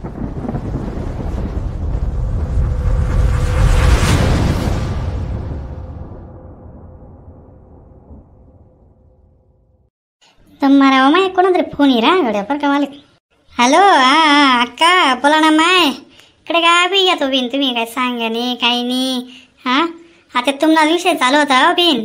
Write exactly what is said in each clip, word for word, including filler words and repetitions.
तर मारा माय कोणातरी फोन येरा गड्या पर का मालिक. हॅलो, हा अक्का बोला ना माय. इकडे काय बी येतो बिन तुम्ही काय सांगा नाही काही नाही. हां आता तुम्हाला विषय चालू होता हो बिन.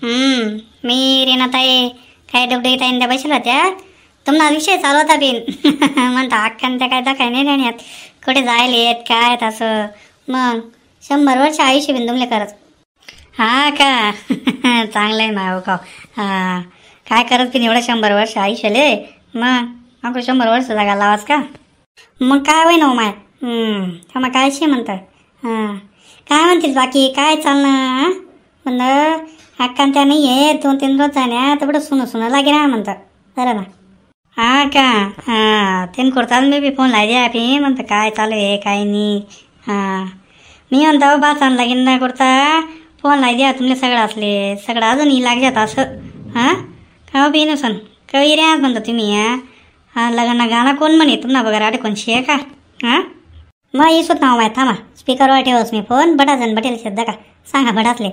मी रेणाताई काय डबडे ताईंच्या बसला होत्या. तुम्हाला विषय चालू होता बिन. म्हणता अक्कान त्या काय दाखवाय नाही राहण्यात कुठे जायला येत काय तसं. मग शंभर वर्ष आयुष्य बिन तुमले करत. हा का चांगलं आहे माय का. हां काय करत की एवढं शंभर वर्ष आयुष्यले. मग आपण शंभर वर्ष जागा लावास का. मग काय होय ना माय. मग काय शे म्हणतं. हां काय म्हणतेस बाकी काय चालणं. म्हणलं अक्कान त्या नाही आहे दोन तीन रोज जाण्या तेवढं सुनं सुनं लागे ना म्हणतं. बरं ना. हां का हां त्यानं करतात मी बी फोन लाय आपी म्हणतं काय चालू आहे काय नाही. हां मी म्हणतो बाचान लागेन ना करता फोन लाय द्या तुमले सगळं असले सगळं अजूनही लागतात असं. हां का बी नसन काही रे म्हणता तुम्ही. हां हां लग्न गाणं कोण म्हणे तुम्हाला बघा राडे कोणशी आहे का. हां मग येसोत नाव माय थांबा स्पीकरवर ठेवस मी फोन बटाजन बटेल शब्द का सांगा बटासले.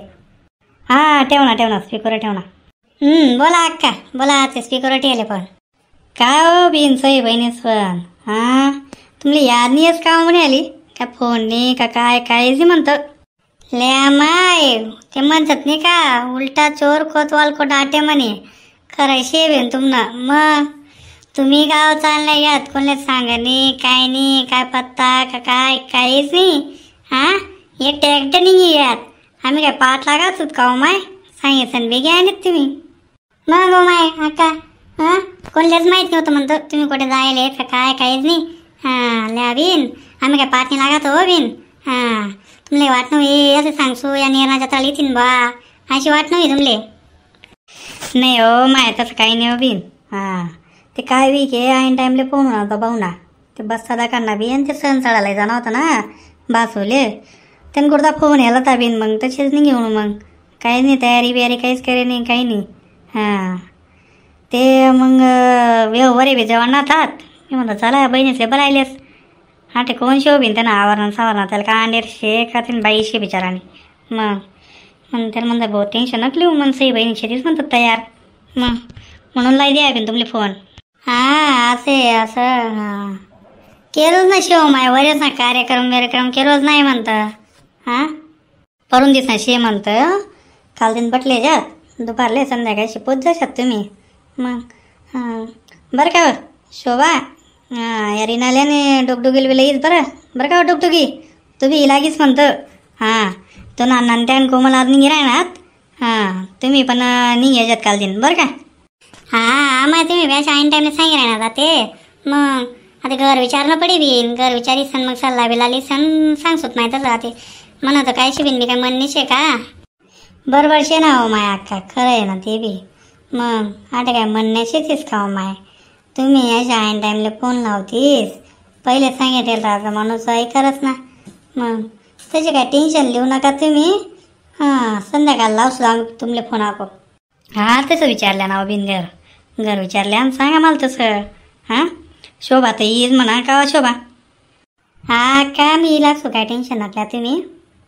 हां ठेव ना ठेव ना स्पीकरवर ठेव ना. बोला अक्का बोला ते स्पीकरवर ठेवले पण. काय हो बिन सई बहिणीस पण. हां तुमली याद नाही आहेस का म्हणे आली का फोन नाही का काय काय जी म्हणतं. ले माय ते म्हणतात नाही का उलटा चोर कोतवाल को डाटे म्हणे. खरं शे बेन तुम्हाला. मग तुम्ही गाव चालल्या यात कोणले सांगा नाही काय नाही काय पत्ता का काय काहीच नाही. हां एकटे एकटे नाही यात आम्ही काय पाठ लागत होत का हो माय सांगितलं बी घ्या नाही तुम्ही. मग हो माय अक्का हां कोणल्याच माहीत नव्हतं म्हणतो तुम्ही कुठे जायला का काय काहीच नाही. हां ल्या बिन आम्ही काय पाठ नाही लागत हो बिन. हां तुमले वाट नव्हे असं सांगसू या निर्णाच्या तळी येतील बा अशी वाट नव्हे तुमले. नाही हो माय तसं काही नाही हो बिन. हां ते काय वीक आहे ऐन टाईमले पोहून होता पाहुणा ते बस साधा काढणार बी आणि ते सण चढायला जाणं होतं ना बासवले त्यानं कुठचा फोन यायला होता बिन. मग तसेच नाही घेऊन मग काही नाही तयारी बियारी काहीच करे नाही काही नाही. हां ते मग व्यवहारे बी जेवण नातात मी म्हणतो चला बहिणीसले बरायलेस. हां ते कोण शो बिन त्यांना आवरण सावरण त्याला का अंडेर शे का त्याने बाईशे बिचाराने. मग मग त्याला म्हणतात बहुत टेन्शन नकली मग सई बहिणीचे तीच म्हणतात तयार. मग म्हणून लाई द्या बिन तुमले फोन. हां असे असं हां केलोच ना शेव माय वरेच ना कार्यक्रम कार्यक्रम केलोच नाही म्हणतं. हां परून दिस ना शे म्हणतं काल दिन बटले जात दुपारले संध्याकाळशी पोच जाशात तुम्ही. मग हां बरं का शोभा हां या रिनाल्याने डुगडुगील बी येईस बरं बरं का डुगडुगी तू बी लागीस म्हणतं. हां तो ना नंत्यान कोमल आज निघे राहणार. हां तुम्ही पण निघ याच्यात काल दिन बरं का. हां आम्हाला तुम्ही व्यास ऐन टाईमला सांगे राहणार ते. मग आता घर विचारणं पडे बिन घर विचारी सण मग सल्ला बिलाली सण सांगसोत नाही तसं ते म्हणत काय शिबिन बी काय म्हणणेशे का. बरोबर शे ना हो माय अक्का खरं आहे ना ते बी. मग आता काय म्हणण्याचेच का हो माय तुम्ही अशा ऐन टाईमला फोन लावतीस पहिले सांगितलं आता माणूस ऐकरच ना. मग त्याचे काय टेन्शन लिहू नका तुम्ही. हां संध्याकाळ लावसू आम्ही तुमले फोन आको. हां तसं विचारल्या ना बिन घर घर विचारल्या आणि सांगा मला तसं. हां शोभा तर येईल म्हणा का शोभा. हां का मी लागसो काय टेन्शन नसल्या तुम्ही.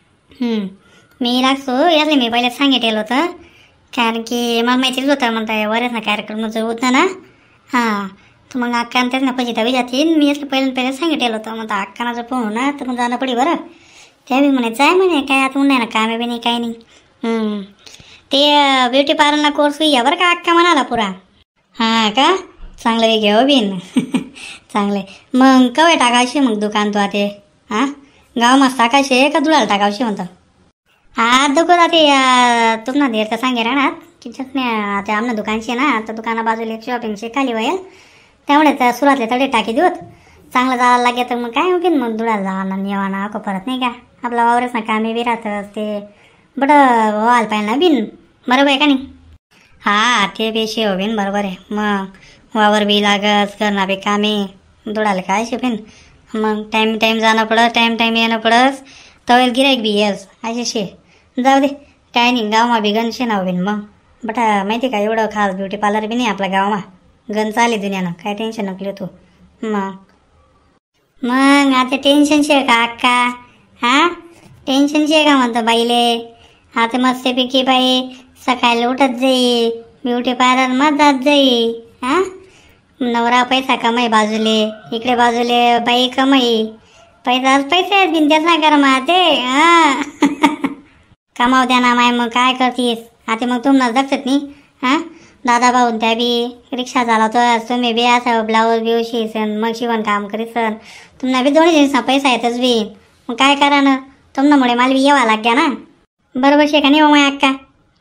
मी लागसो यातले मी पहिले सांगितलेलं होतं कारण की मला माहितीच होतं म्हणता वरेच ना कार्यक्रमाचं होतं ना. हां तर मग अक्का त्याच ना पैसे दवी जातील मी यातलं पहिलं पहिले सांगितलेलं होतं म्हणता अक्काना जर फोन होणार तर मग जाणं पडे बरं. त्या बी म्हणे जाय म्हणे काय आता नाही ना कामे बी नाही काही नाही. ते ब्युटी पार्लरला कोर्स या बरं का अक्का म्हणाला पुरा. हां का चांगलं वे घ्या हो बिन. चांगले मग कवे टाकायचे मग दुकान तू आता. हां गाव मस्त टाकायचे का धुळाला टाकायचे म्हणतं. हां दुकान ते तुम्हाला देर तर सांगे राहणार किचत नाही आता आमना दुकानशी ना आता दुकाना बाजूला एक शॉपिंगचे खाली वयल त्यामुळे त्या सुरातले तडे टाकी देऊत चांगलं जायला लागे तर मग काय होईल मग धुळाला जावाना नेवाना अको परत नाही का आपला वावरच ना कामे बी राहतं ते बडं व्हायला पाहिजे ना बिन बरोबर आहे का नाही. हां ते बेशी हो बिन बरोबर आहे. मग वावर बी लागस करणं बी कामे धुळाला काय शिपिन मग टाईम टाईम जाणं पडत टाईम टाईम येणं पडस तवेल गिराईक बी येस असे शे जाऊ दे काय नाही गावमा बी गण शे नाव बिन. मग बटा माहिती का एवढं खास ब्युटी पार्लर बी नाही आपल्या गावमा गण चाले दुनियानं काय टेन्शन नको तू. मग मग आता टेन्शन शे का अक्का? हां टेन्शन शे का म्हणतो बाईले? आता मस्तपैकी बाई सकाळी उठत जाई, ब्युटी पार्लर मधात जाई. हां नवरा पैसा कमाई बाजूले, इकडे बाजूले बाई कमाई. पैसा पैसे आहेत बिन त्याच ना कर मग ते हां कमाव द्या ना माय. मग काय करतीस आता? मग तुम्हाला जगतात नाही. हां दादा भाऊन त्या बी रिक्षा चालवतो, तुम्ही बी असं ब्लाऊज बिऊज शिसन, मग शिवण काम करीसन. तुम्हाला बी दोन्ही दिवसा पैसा येतच बी. मग काय करा ना तुमच्यामुळे मला बी यावा लाग्या ना. बरोबर शे का नाही हो माय अक्का?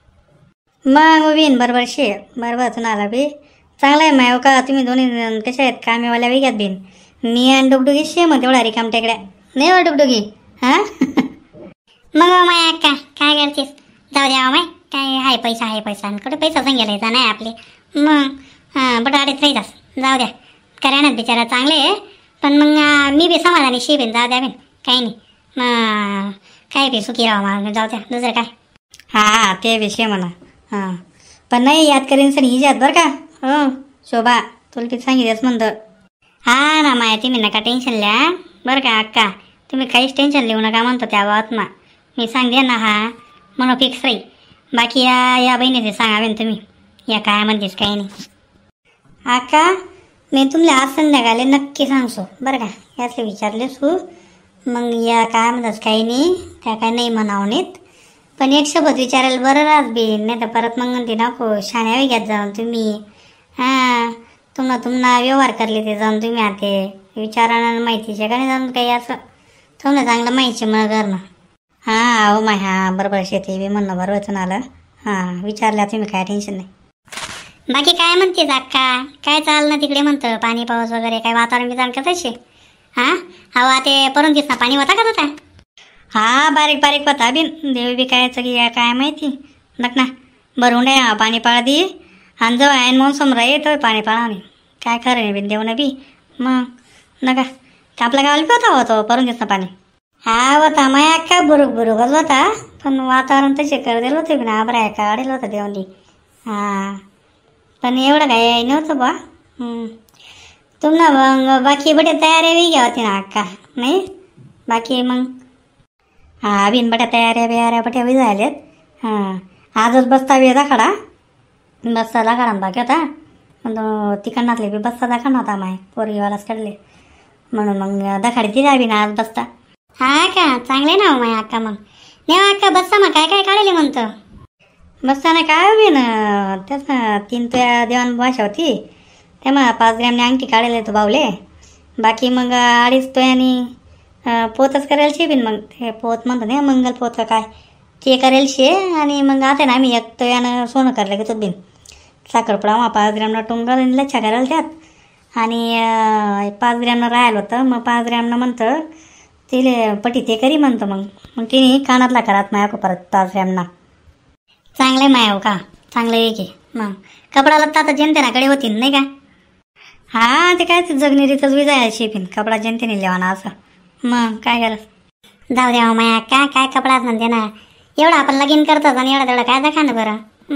मग उभीन बरोबर शे. बरोबर तुम्हाला बी चांगलं आहे माय. का तुम्ही दोन्ही कशा आहेत कामेवाल्या वेगळ्यात बिन? मी आणि डुगडुगी शे मग तेवढा रिकाम टेकड्या नाही हो डुगडुगी. हां मग माय अक्का काय करतेस? जाऊ द्या माय काय आहे पैसा आहे पैसा आणि कुठे पैसा सांगायला यायचा नाही आपले. मग हां बटाट्यात राहायचास जाऊ द्या. कऱ्यानच बिचारा चांगले आहे पण मग मी बी समाधानी शे बिन. जाऊ द्या बिन काही नाही. मग काय बी सुखी राहा मला जाऊ द्या दुसरं काय. हां ते विषय म्हणा. हां पण नाही याद करीन सर हिच्यात बरं का. हो शोभा तुला ती सांगितलंच म्हणतं. हां ना माया तुम्ही नका टेन्शन लिहा बरं का अक्का. तुम्ही काहीच टेन्शन लिहू नका म्हणतो त्या बाबत ना. मी सांगते ना हा म्हणून फिक्स राहील. बाकी या या बहिणीचे सांगावे तुम्ही या काय म्हणतेस काही नाही. अक्का मी तुमले आज संध्याकाळी नक्की सांगसो बरं का. यातले विचारलेस हो मग या काय म्हणतात काही नाही त्या काय नाही म्हणावं नाहीत. पण एक शब्द विचारायला बरं राहत बी नाही तर परत मग म्हणते नको शाण्या वेगळ्यात जाऊन तुम्ही. हां तुम्हाला तुम्हाला व्यवहार करले ते जाऊन तुम्ही आता विचारानं माहितीचे का नाही जाऊन काही असं तुम्हाला चांगलं माहिती मग करणं. हां हो माय हां बरोबर शेती बी म्हणणं बरोबर आलं. हां विचारल्या तुम्ही काय टेन्शन नाही. बाकी काय म्हणतेस अक्का? काय चाललं तिकडे म्हणतं पाणी पाऊस वगैरे काय वातावरण बितावरण कसं शे? हां हवा ते परून दिसना पाणी होता का तुझा? हां बारीक बारीक होता बिन देव बी काय की काय माहिती नक ना भरून डे पाणी पाळा दी आणि जवळ ऐन मोसम राही पाणी पाळा नाही काय खरं नाही बिन देऊ ना बी. मग नका का आपल्या गावाला बी होता होतो परून दिसना पाणी. हा होता माय अक्का बुरुक बुरुकच होता पण वातावरण तसे कर दिलं होतं बिन आबरा का काढेल होतं देवली. हां पण एवढं काय नव्हतं बा. तुम्हाला मग बाकी बटे तयारी बी घ्या होती ना अक्का नाही बाकी मग. हां बिन बट्या तयाऱ्या बियाऱ्या बट्या बी झाल्यात. हां आजच बसता बी दाखडा बसता दाखडा बाकी होता पण तिकडनातले बी बसता दाखडा होता माय पोरगीवालाच काढले म्हणून मग दाखाडी ती जावी ना आज बसता. हां का चांगले ना माय अक्का. मग नेवा अक्का बसता मग काय काय काढले म्हणतं? बसताना काय बी ना त्याच तीन तुया देवान भाषा होती ते मग पाच ग्रॅमने अंगठी काढायला तो बावले. बाकी मग अडीच तुयानी पोतच करायला शे बिन. मग ते पोत म्हणतो नाही मंगल पोत काय ते करायला शे आणि मग आता ना आम्ही एक तुयानं सोनं करायला घेतो बिन. साखरपुडा मग पाच ग्रॅमनं टुंगल आणि लच्छा करायला त्यात आणि पाच ग्रॅमनं राहायला होतं. मग पाच ग्रॅमनं म्हणतं तिले पटी ते करी म्हणतं. मग मग तिने कानातला करात माया परत पाच ग्रॅमना. चांगले माया हो का चांगलं आहे की. मग कपडा लत्ता आता जनतेनाकडे होतील नाही का. हां ते काय जगनिरीतच बी जायला शिपिन कपडा जनतेने लेवाना असं. मग काय करत जाऊ द्या माया काय काय कपडाच म्हणते ना एवढं आपण लगीन करतोच आणि एवढा तेवढं काय दाखा ना बरं.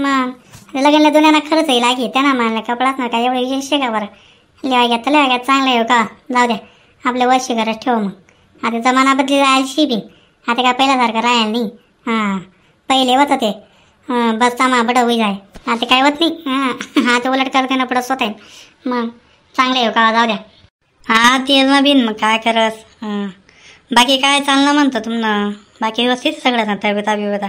मग लगीनला दुनियाना खरंच आहे लागी त्यांना मानलं कपडाच ना काय एवढं विशेष आहे का बरं. लेवा घ्या तर लेवा घ्या चांगलं आहे का. जाऊ द्या आपल्या वर्षी घरात ठेव. मग आता जमाना बदली जायला शिपिन आता काय पहिल्यासारखं राहायला नाही. हां पहिले होतं ते बसता मा बडं होई जाय आता काय होत नाही. हां आता उलट करते ना पडत स्वतः. मग चांगले आहे का जाऊ द्या. हां तेच ना बिन मग काय करस. हां बाकी काय चाललं म्हणतं तुम्हाला? बाकी व्यवस्थित सगळं ना तब्येता बिबेता?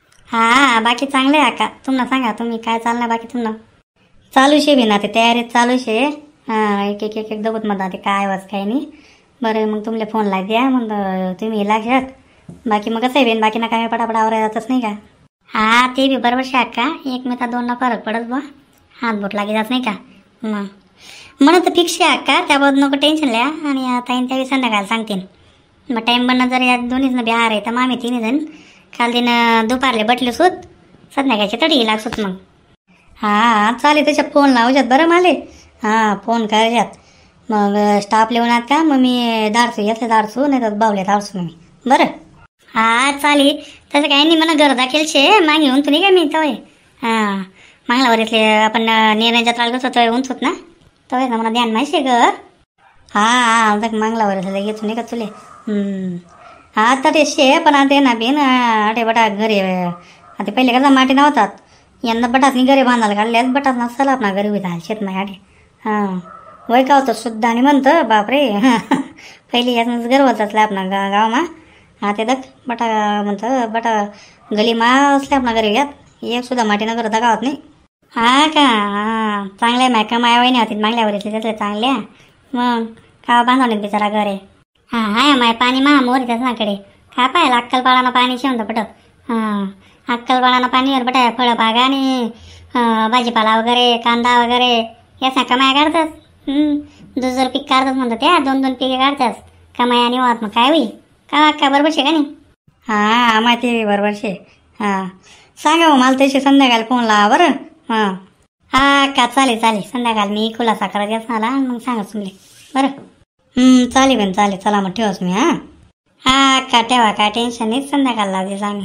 हां बाकी चांगले आहे का. तुम्हाला सांगा तुम्ही काय चाललं बाकी तुम्हाला? चालू शे बिन आता तयारीत चालू शे. हां एक एक एक एक दबत म्हणता ते काय वाज काय नाही. बरं मग तुमले फोन लाग द्या मग तुम्ही लागशात. बाकी मग कसं आहे बेन बाकी ना काय पटापटावर जातच नाही का. हां ते बी बरोबर शे अक्का एकमेका दोनला फरक पडत बा हात बोट लागे जात नाही का. मग म्हणत फिक्स आहे अक्का त्याबद्दल नको टेन्शन लिहा आणि आता येईन त्यावेळी संध्याकाळ सांगतील. मग टाईम बनणं जर या दोन्हीच बिहार आहे तर मग आम्ही तिन्ही जण काल दिन दुपारले बटले सूत संध्याकाळचे तडी लागसूत. मग हां चालेल त्याच्या फोन लावच्यात बरं माले. हां फोन करायच्यात मग स्टाफ लिहून आहात का मग मी दारसू येतले दारसू नाही तर बावले दारसू मी बरं. हां चालेल तसं काही नाही म्हणा घर दाखल शे मागे येऊन तुम्ही काय मी तवय. हां मागला वरीतले आपण निर्णय जत्रा कसं तवय उंचूत ना तवय ना मला ध्यान माहिती घर. हा हा अलग मांगलावर येतो नाही का तुले हम्म. हा आता ते शे पण आता ना बिन अटे बटा घरी आता पहिले कसा माटी नव्हतात यांना बटासनी घरी बांधायला काढल्यास बटास नसला आपणा घरी उभा शेत माझ्याकडे हां वय का होतं शुद्ध आणि म्हणतं बापरे पहिली यातनंच घर होत आपणा गा गावमा हा ते दक बटा म्हणतं बटा गली मा असल्या आपणा घरी घ्यात एक सुद्धा माटी न करता गावात नाही. हा का हां चांगल्या मायका माया वहिनी होती मागल्यावर येतले त्यातल्या चांगल्या मग का बांधवणे बिचारा घर आहे. हां हाय माय पाणी मा मोर त्याच नाकडे का पाहिलं अक्कलपाळानं पाणी शेवंत पट हां अक्कलपाळानं पाणीवर बटा फळं बागा आणि भाजीपाला वगैरे कांदा वगैरे याचा कमाया काढतात. दुसरं पीक काढतात म्हणतात त्या दोन दोन पिके काढतात कमाया आणि वाहत मग काय होईल का का बरोबर शे का नाही. हां माहिती बरोबर शे हां सांगा मग मला त्याशी संध्याकाळी फोन लावा बरं हां हा का चालेल चालेल संध्याकाळी मी खुलासा करायचा मला मग सांगा तुम्ही बरं चालेल पण चालेल चला मग ठेवाच मी हां हा का ठेवा काय टेन्शन नाही संध्याकाळ लावते आम्ही.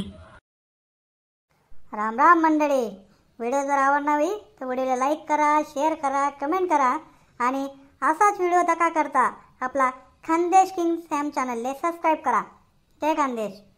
राम राम मंडळी व्हिडिओ जर आवडणार तर व्हिडिओला लाईक करा शेअर करा कमेंट करा आणि असाच व्हिडिओ दका करता आपला खानदेश किंग सॅम चॅनलला सबस्क्राईब करा. जय खानदेश.